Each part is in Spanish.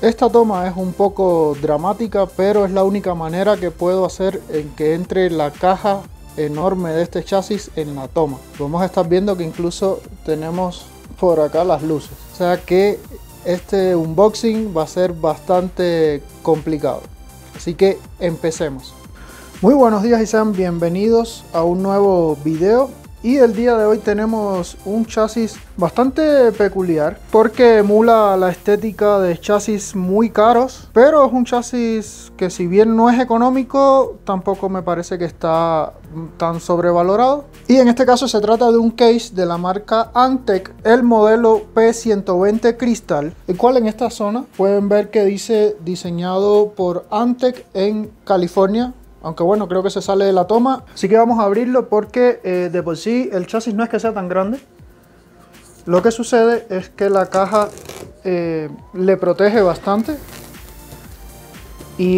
Esta toma es un poco dramática, pero es la única manera que puedo hacer en que entre la caja enorme de este chasis en la toma. Vamos a estar viendo que incluso tenemos por acá las luces, o sea que este unboxing va a ser bastante complicado, así que empecemos. Muy buenos días y sean bienvenidos a un nuevo video. Y el día de hoy tenemos un chasis bastante peculiar porque emula la estética de chasis muy caros, pero es un chasis que, si bien no es económico, tampoco me parece que está tan sobrevalorado. Y en este caso se trata de un case de la marca Antec, el modelo P120 Crystal, el cual en esta zona pueden ver que dice diseñado por Antec en California. Aunque bueno, creo que se sale de la toma. Así que vamos a abrirlo porque de por sí el chasis no es que sea tan grande. Lo que sucede es que la caja le protege bastante. Y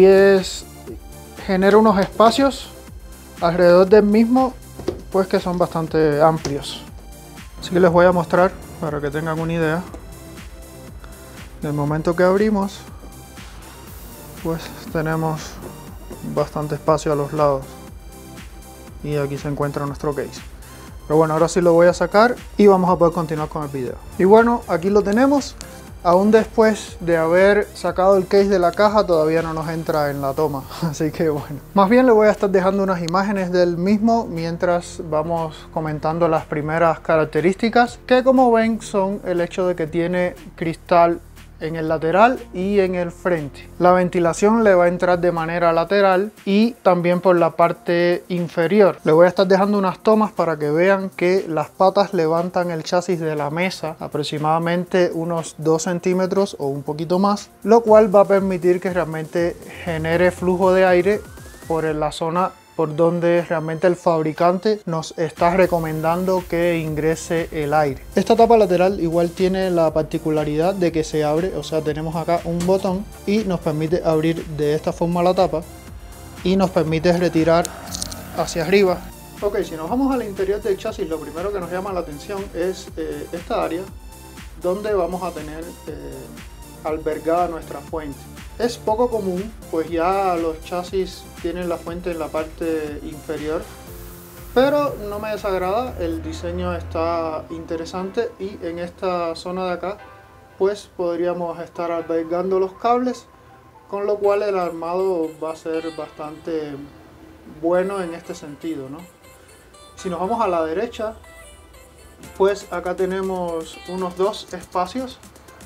genera unos espacios alrededor del mismo, pues que son bastante amplios. Así que les voy a mostrar para que tengan una idea. En el momento que abrimos, pues tenemos bastante espacio a los lados y aquí se encuentra nuestro case. Pero bueno, ahora sí lo voy a sacar y vamos a poder continuar con el video. Y bueno, aquí lo tenemos. Aún después de haber sacado el case de la caja, todavía no nos entra en la toma, así que bueno. Más bien le voy a estar dejando unas imágenes del mismo mientras vamos comentando las primeras características, que como ven son el hecho de que tiene cristal en el lateral y en el frente. La ventilación le va a entrar de manera lateral y también por la parte inferior. Le voy a estar dejando unas tomas para que vean que las patas levantan el chasis de la mesa aproximadamente unos 2 centímetros o un poquito más, lo cual va a permitir que realmente genere flujo de aire por la zona por donde realmente el fabricante nos está recomendando que ingrese el aire. Esta tapa lateral igual tiene la particularidad de que se abre, o sea, tenemos acá un botón y nos permite abrir de esta forma la tapa y nos permite retirar hacia arriba. Ok, si nos vamos al interior del chasis, lo primero que nos llama la atención es esta área donde vamos a tener albergada nuestra fuente. Es poco común, pues ya los chasis tienen la fuente en la parte inferior, pero no me desagrada, el diseño está interesante y en esta zona de acá pues podríamos estar albergando los cables, con lo cual el armado va a ser bastante bueno en este sentido, ¿no? Si nos vamos a la derecha, pues acá tenemos unos 2 espacios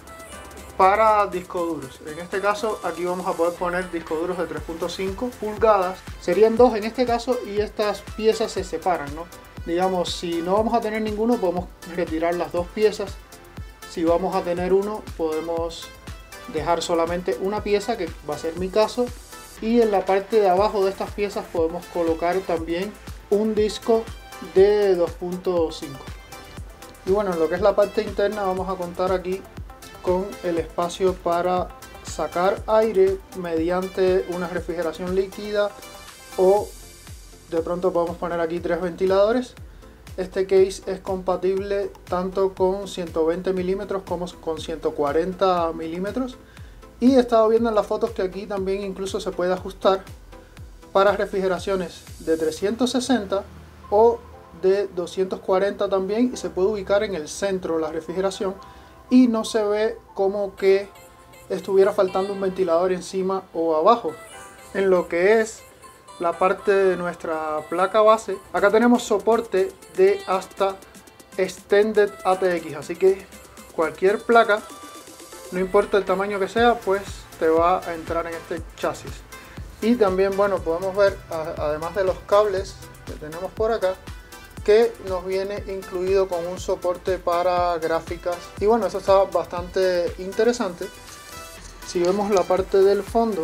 para discos duros. En este caso aquí vamos a poder poner discos duros de 3.5 pulgadas. Serían 2 en este caso y estas piezas se separan, ¿no? Digamos, si no vamos a tener ninguno, podemos retirar las 2 piezas. Si vamos a tener uno, podemos dejar solamente una pieza, que va a ser mi caso. Y en la parte de abajo de estas piezas podemos colocar también un disco de 2.5. Y bueno, en lo que es la parte interna vamos a contar aquí con el espacio para sacar aire mediante una refrigeración líquida, o de pronto podemos poner aquí 3 ventiladores. Este case es compatible tanto con 120 milímetros como con 140 milímetros, y he estado viendo en las fotos que aquí también incluso se puede ajustar para refrigeraciones de 360 o de 240 también, y se puede ubicar en el centro la refrigeración y no se ve como que estuviera faltando un ventilador encima o abajo. En lo que es la parte de nuestra placa base, acá tenemos soporte de hasta Extended ATX, así que cualquier placa, no importa el tamaño que sea, pues te va a entrar en este chasis. Y también, bueno, podemos ver, además de los cables que tenemos por acá, que nos viene incluido con un soporte para gráficas. Y bueno, eso está bastante interesante. Si vemos la parte del fondo,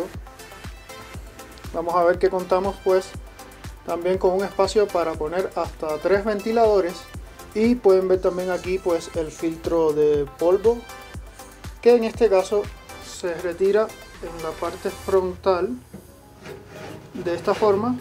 vamos a ver que contamos pues también con un espacio para poner hasta 3 ventiladores. Y pueden ver también aquí pues el filtro de polvo, que en este caso se retira en la parte frontal de esta forma.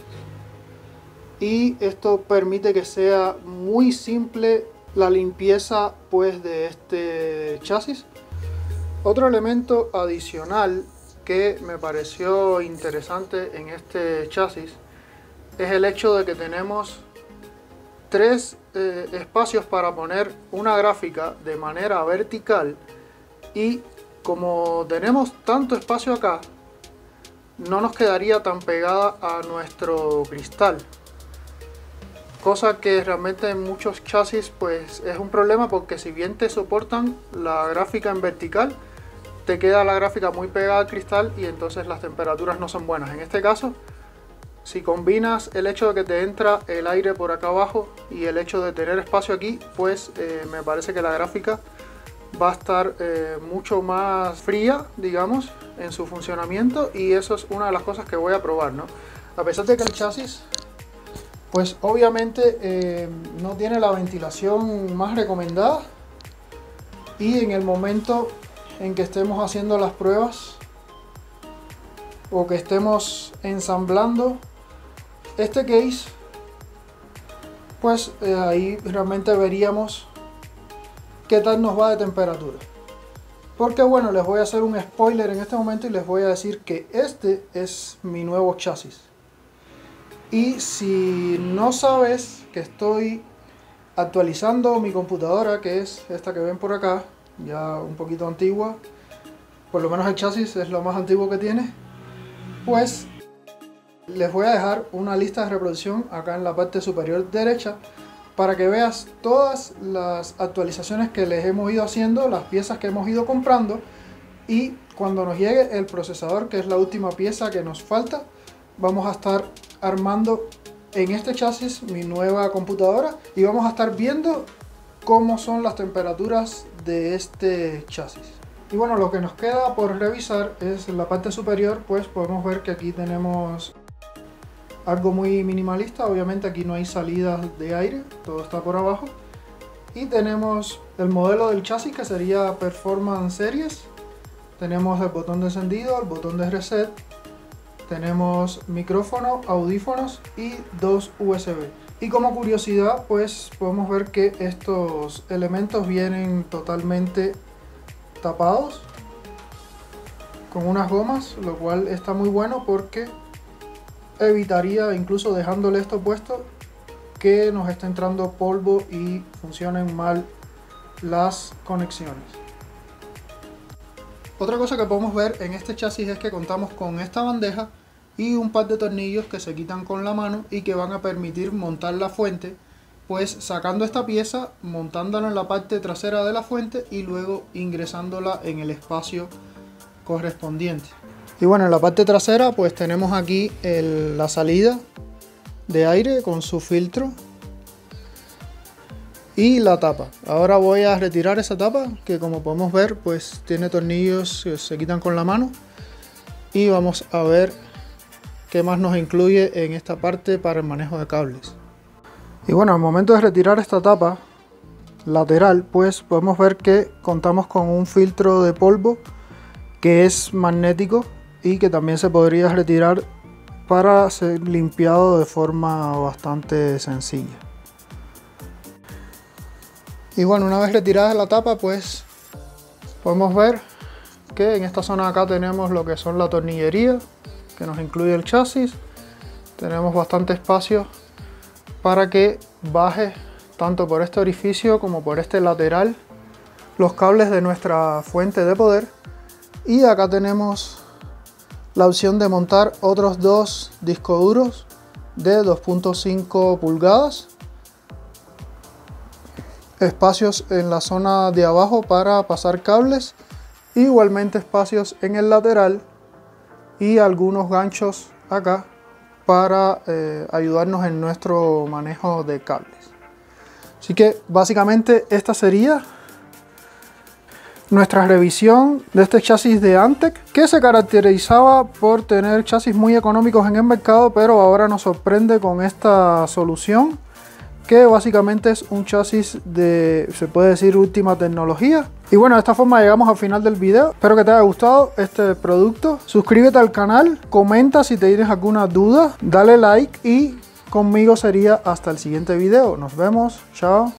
Y esto permite que sea muy simple la limpieza pues de este chasis. Otro elemento adicional que me pareció interesante en este chasis es el hecho de que tenemos tres espacios para poner una gráfica de manera vertical, y como tenemos tanto espacio acá, no nos quedaría tan pegada a nuestro cristal, cosa que realmente en muchos chasis pues es un problema, porque si bien te soportan la gráfica en vertical, te queda la gráfica muy pegada al cristal y entonces las temperaturas no son buenas. En este caso, si combinas el hecho de que te entra el aire por acá abajo y el hecho de tener espacio aquí, pues me parece que la gráfica va a estar mucho más fría, digamos, en su funcionamiento, y eso es una de las cosas que voy a probar, ¿no? A pesar de que el chasis, pues obviamente no tiene la ventilación más recomendada, y en el momento en que estemos haciendo las pruebas o que estemos ensamblando este case, pues ahí realmente veríamos qué tal nos va de temperatura. Porque bueno, les voy a hacer un spoiler en este momento y les voy a decir que este es mi nuevo chasis. Y si no sabes que estoy actualizando mi computadora, que es esta que ven por acá, ya un poquito antigua, por lo menos el chasis es lo más antiguo que tiene, pues les voy a dejar una lista de reproducción acá en la parte superior derecha para que veas todas las actualizaciones que les hemos ido haciendo, las piezas que hemos ido comprando, y cuando nos llegue el procesador, que es la última pieza que nos falta, vamos a estar armando en este chasis mi nueva computadora y vamos a estar viendo cómo son las temperaturas de este chasis. Y bueno, lo que nos queda por revisar es en la parte superior. Pues podemos ver que aquí tenemos algo muy minimalista. Obviamente aquí no hay salidas de aire, todo está por abajo. Y tenemos el modelo del chasis, que sería Performance Series. Tenemos el botón de encendido, el botón de reset. Tenemos micrófono, audífonos y dos USB. Y como curiosidad, pues podemos ver que estos elementos vienen totalmente tapados con unas gomas, lo cual está muy bueno porque evitaría, incluso dejándole esto puesto, que nos esté entrando polvo y funcionen mal las conexiones. Otra cosa que podemos ver en este chasis es que contamos con esta bandeja y un par de tornillos que se quitan con la mano y que van a permitir montar la fuente, pues sacando esta pieza, montándola en la parte trasera de la fuente y luego ingresándola en el espacio correspondiente. Y bueno, en la parte trasera pues tenemos aquí la salida de aire con su filtro y la tapa. Ahora voy a retirar esa tapa, que como podemos ver pues tiene tornillos que se quitan con la mano, y vamos a ver qué más nos incluye en esta parte para el manejo de cables. Y bueno, al momento de retirar esta tapa lateral, pues podemos ver que contamos con un filtro de polvo que es magnético y que también se podría retirar para ser limpiado de forma bastante sencilla. Y bueno, una vez retirada la tapa, pues podemos ver que en esta zona de acá tenemos lo que son la tornillería, que nos incluye el chasis. Tenemos bastante espacio para que baje tanto por este orificio como por este lateral los cables de nuestra fuente de poder. Y acá tenemos la opción de montar otros dos discos duros de 2.5 pulgadas. Espacios en la zona de abajo para pasar cables, igualmente espacios en el lateral y algunos ganchos acá para ayudarnos en nuestro manejo de cables. Así que básicamente esta sería nuestra revisión de este chasis de Antec, que se caracterizaba por tener chasis muy económicos en el mercado, pero ahora nos sorprende con esta solución, que básicamente es un chasis de, se puede decir, última tecnología. Y bueno, de esta forma llegamos al final del video. Espero que te haya gustado este producto. Suscríbete al canal, comenta si tienes alguna duda, dale like y conmigo sería hasta el siguiente video. Nos vemos, chao.